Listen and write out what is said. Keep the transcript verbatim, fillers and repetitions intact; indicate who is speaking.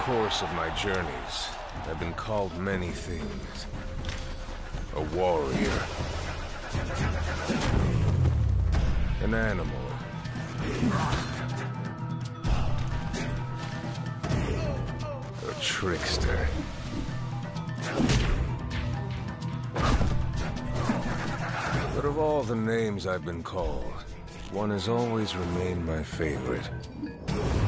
Speaker 1: course of my journeys, I've been called many things. A warrior. An animal. A trickster. But of all the names I've been called, one has always remained my favorite.